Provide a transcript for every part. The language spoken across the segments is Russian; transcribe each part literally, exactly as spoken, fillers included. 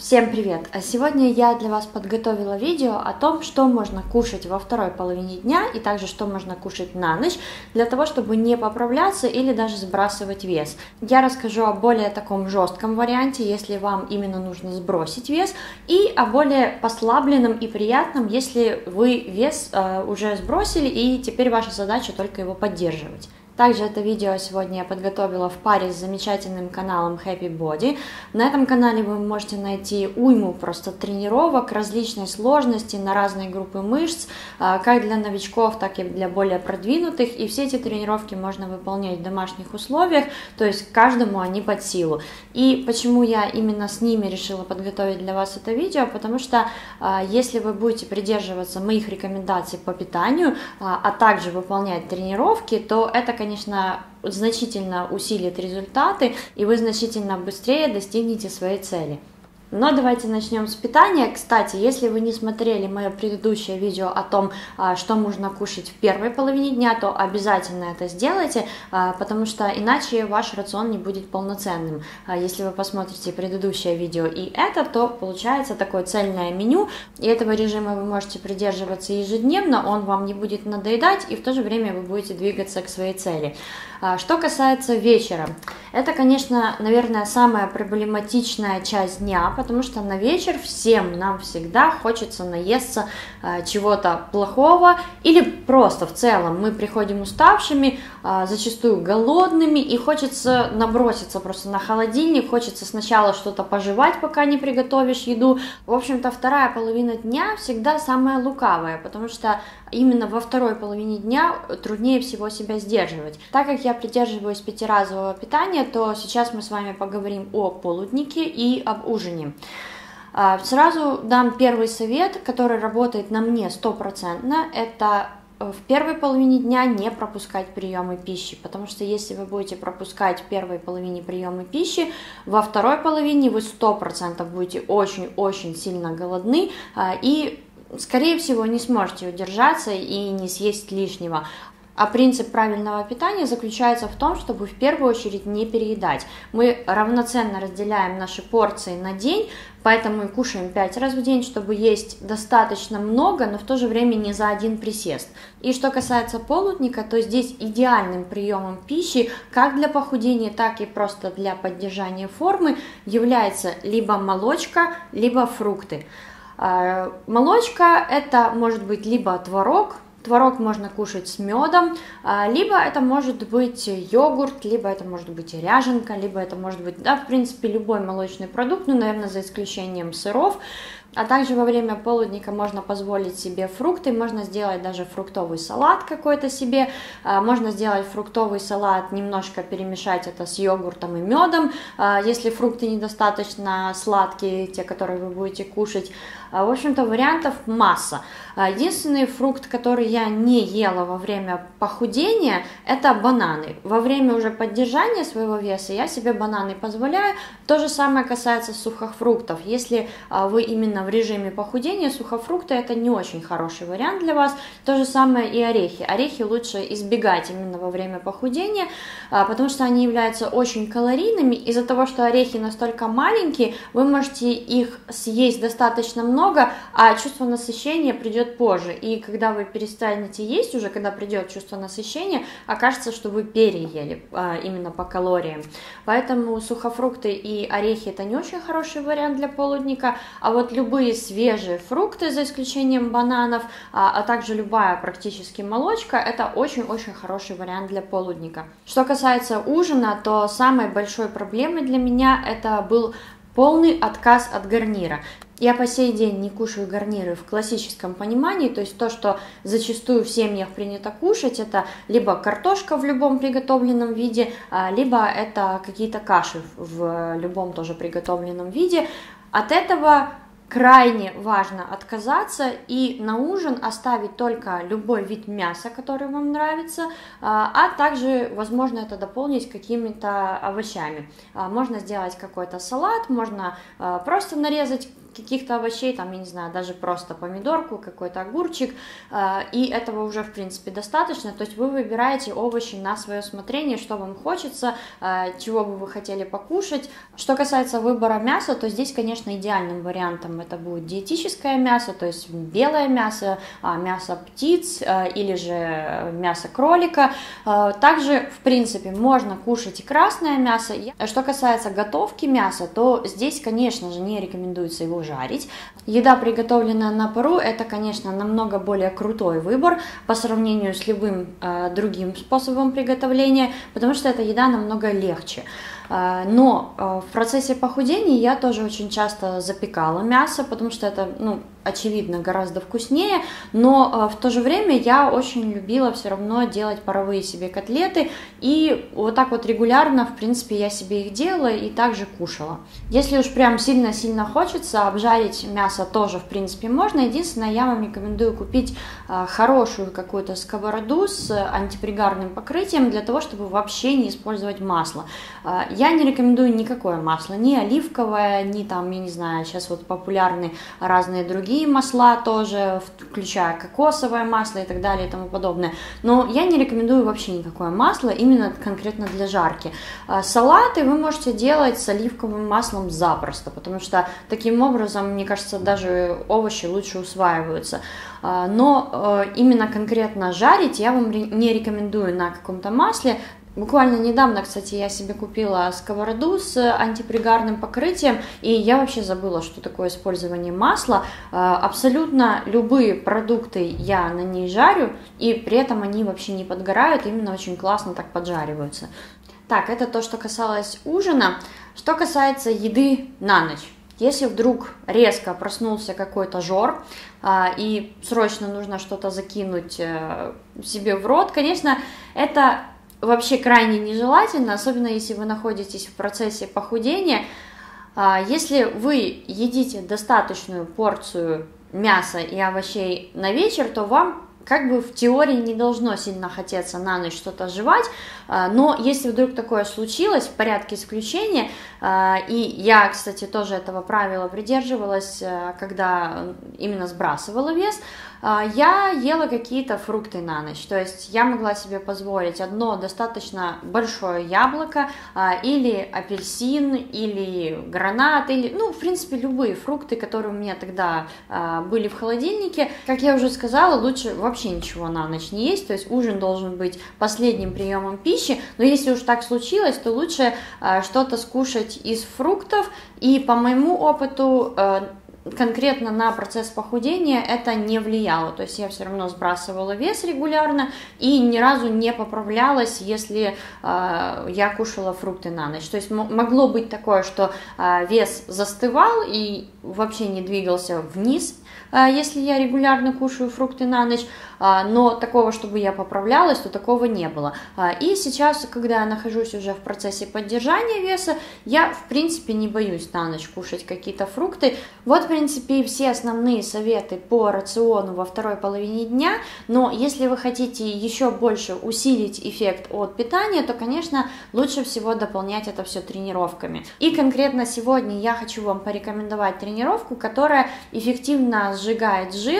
Всем привет! Сегодня я для вас подготовила видео о том, что можно кушать во второй половине дня и также что можно кушать на ночь для того, чтобы не поправляться или даже сбрасывать вес. Я расскажу о более таком жестком варианте, если вам именно нужно сбросить вес, и о более послабленном и приятном, если вы вес э, уже сбросили и теперь ваша задача только его поддерживать. Также это видео сегодня я подготовила в паре с замечательным каналом Happy Body. На этом канале вы можете найти уйму просто тренировок различной сложности на разные группы мышц, как для новичков, так и для более продвинутых. И все эти тренировки можно выполнять в домашних условиях, то есть каждому они под силу. И почему я именно с ними решила подготовить для вас это видео? Потому что если вы будете придерживаться моих рекомендаций по питанию, а также выполнять тренировки, то это, конечно, конечно, значительно усилит результаты, и вы значительно быстрее достигнете своей цели. Но давайте начнем с питания. Кстати, если вы не смотрели мое предыдущее видео о том, что можно кушать в первой половине дня, то обязательно это сделайте, потому что иначе ваш рацион не будет полноценным. Если вы посмотрите предыдущее видео и это, то получается такое цельное меню, и этого режима вы можете придерживаться ежедневно, он вам не будет надоедать, и в то же время вы будете двигаться к своей цели. Что касается вечера, это, конечно, наверное, самая проблематичная часть дня, потому что на вечер всем нам всегда хочется наесться э, чего-то плохого или просто в целом мы приходим уставшими, э, зачастую голодными, и хочется наброситься просто на холодильник, хочется сначала что-то пожевать, пока не приготовишь еду. В общем-то, вторая половина дня всегда самая лукавая, потому что именно во второй половине дня труднее всего себя сдерживать. Так как я придерживаюсь пятиразового питания, то сейчас мы с вами поговорим о полуднике и об ужине. Сразу дам первый совет, который работает на мне стопроцентно. Это в первой половине дня не пропускать приемы пищи, потому что если вы будете пропускать в первой половине приемы пищи, во второй половине вы сто процентов будете очень-очень сильно голодны и, скорее всего, не сможете удержаться и не съесть лишнего. А принцип правильного питания заключается в том, чтобы в первую очередь не переедать. Мы равноценно разделяем наши порции на день, поэтому и кушаем пять раз в день, чтобы есть достаточно много, но в то же время не за один присест. И что касается полудника, то здесь идеальным приемом пищи, как для похудения, так и просто для поддержания формы, является либо молочка, либо фрукты. Молочка – это может быть либо творог. Творог можно кушать с медом, либо это может быть йогурт, либо это может быть ряженка, либо это может быть, да, в принципе, любой молочный продукт, ну, наверное, за исключением сыров. А также во время полудника можно позволить себе фрукты, можно сделать даже фруктовый салат какой-то себе, можно сделать фруктовый салат, немножко перемешать это с йогуртом и медом, если фрукты недостаточно сладкие, те, которые вы будете кушать. В общем-то, вариантов масса. Единственный фрукт, который я не ела во время похудения, это бананы. Во время уже поддержания своего веса я себе бананы позволяю. То же самое касается сухофруктов. Если вы именно в режиме похудения, сухофрукты это не очень хороший вариант для вас. То же самое и орехи. Орехи лучше избегать именно во время похудения, потому что они являются очень калорийными. Из-за того, что орехи настолько маленькие, вы можете их съесть достаточно много, а чувство насыщения придет позже. И когда вы перестанете есть уже, когда придет чувство насыщения, окажется, что вы переели именно по калориям. Поэтому сухофрукты и орехи это не очень хороший вариант для полудника, а вот любые свежие фрукты, за исключением бананов, а, а также любая практически молочка, это очень-очень хороший вариант для полудника. Что касается ужина, то самой большой проблемой для меня это был полный отказ от гарнира. Я по сей день не кушаю гарниры в классическом понимании, то есть то, что зачастую в семьях принято кушать, это либо картошка в любом приготовленном виде, либо это какие-то каши в любом тоже приготовленном виде. От этого крайне важно отказаться и на ужин оставить только любой вид мяса, который вам нравится, а также, возможно, это дополнить какими-то овощами. Можно сделать какой-то салат, можно просто нарезать каких-то овощей, там, я не знаю, даже просто помидорку, какой-то огурчик, и этого уже, в принципе, достаточно. То есть вы выбираете овощи на свое усмотрение, что вам хочется, чего бы вы хотели покушать. Что касается выбора мяса, то здесь, конечно, идеальным вариантом это будет диетическое мясо, то есть белое мясо, мясо птиц или же мясо кролика. Также, в принципе, можно кушать и красное мясо. Что касается готовки мяса, то здесь, конечно же, не рекомендуется его жарить. Еда, приготовленная на пару, это, конечно, намного более крутой выбор по сравнению с любым э, другим способом приготовления, потому что эта еда намного легче. Но в процессе похудения я тоже очень часто запекала мясо, потому что это, ну, очевидно, гораздо вкуснее, но в то же время я очень любила все равно делать паровые себе котлеты, и вот так вот регулярно, в принципе, я себе их делала и также кушала. Если уж прям сильно-сильно хочется, обжарить мясо тоже, в принципе, можно. Единственное, я вам рекомендую купить хорошую какую-то сковороду с антипригарным покрытием для того, чтобы вообще не использовать масло. Я не рекомендую никакое масло, ни оливковое, ни там, я не знаю, сейчас вот популярны разные другие масла тоже, включая кокосовое масло и так далее и тому подобное. Но я не рекомендую вообще никакое масло, именно конкретно для жарки. Салаты вы можете делать с оливковым маслом запросто, потому что таким образом, мне кажется, даже овощи лучше усваиваются. Но именно конкретно жарить я вам не рекомендую на каком-то масле. Буквально недавно, кстати, я себе купила сковороду с антипригарным покрытием, и я вообще забыла, что такое использование масла. Абсолютно любые продукты я на ней жарю, и при этом они вообще не подгорают, именно очень классно так поджариваются. Так, это то, что касалось ужина. Что касается еды на ночь. Если вдруг резко проснулся какой-то жор а, и срочно нужно что-то закинуть а, себе в рот, конечно, это вообще крайне нежелательно, особенно если вы находитесь в процессе похудения. А, если вы едите достаточную порцию мяса и овощей на вечер, то вам как бы в теории не должно сильно хотеться на ночь что-то жевать, но если вдруг такое случилось, в порядке исключения, и я, кстати, тоже этого правила придерживалась, когда именно сбрасывала вес, я ела какие-то фрукты на ночь, то есть я могла себе позволить одно достаточно большое яблоко, или апельсин, или гранат, или, ну, в принципе, любые фрукты, которые у меня тогда были в холодильнике. Как я уже сказала, лучше вообще ничего на ночь не есть, то есть ужин должен быть последним приемом пищи, но если уж так случилось, то лучше что-то скушать из фруктов, и по моему опыту конкретно на процесс похудения это не влияло, то есть я все равно сбрасывала вес регулярно и ни разу не поправлялась, если э, я кушала фрукты на ночь. То есть могло быть такое, что э, вес застывал и вообще не двигался вниз, э, если я регулярно кушаю фрукты на ночь, э, но такого, чтобы я поправлялась, то такого не было. Э, и сейчас, когда я нахожусь уже в процессе поддержания веса, я в принципе не боюсь на ночь кушать какие-то фрукты. Вот, в принципе, и все основные советы по рациону во второй половине дня, но если вы хотите еще больше усилить эффект от питания, то, конечно, лучше всего дополнять это все тренировками. И конкретно сегодня я хочу вам порекомендовать тренировку, которая эффективно сжигает жир,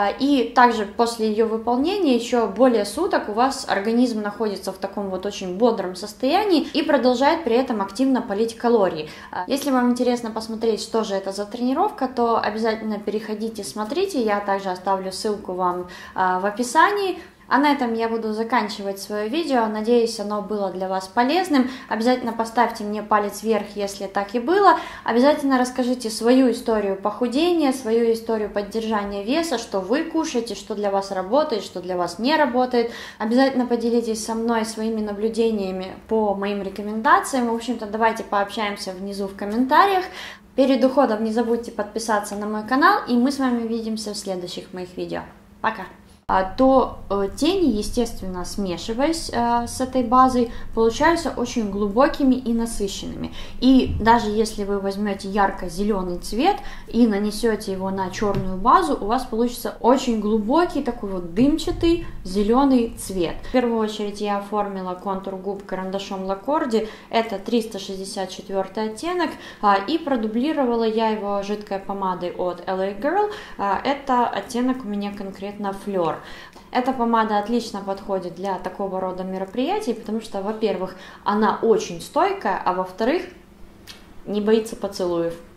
и также после ее выполнения еще более суток у вас организм находится в таком вот очень бодром состоянии и продолжает при этом активно палить калории. Если вам интересно посмотреть, что же это за тренировка, то обязательно переходите, смотрите, я также оставлю ссылку вам а, в описании. А на этом я буду заканчивать свое видео, надеюсь, оно было для вас полезным. Обязательно поставьте мне палец вверх, если так и было. Обязательно расскажите свою историю похудения, свою историю поддержания веса, что вы кушаете, что для вас работает, что для вас не работает. Обязательно поделитесь со мной своими наблюдениями по моим рекомендациям. В общем-то, давайте пообщаемся внизу в комментариях. Перед уходом не забудьте подписаться на мой канал, и мы с вами увидимся в следующих моих видео. Пока! то тени, естественно, смешиваясь с этой базой, получаются очень глубокими и насыщенными. И даже если вы возьмете ярко-зеленый цвет и нанесете его на черную базу, у вас получится очень глубокий, такой вот дымчатый зеленый цвет. В первую очередь я оформила контур губ карандашом Лакорди, это триста шестьдесят четвёртый оттенок, и продублировала я его жидкой помадой от эл эй Girl, это оттенок у меня конкретно Fleur. Эта помада отлично подходит для такого рода мероприятий, потому что, во-первых, она очень стойкая, а во-вторых, не боится поцелуев.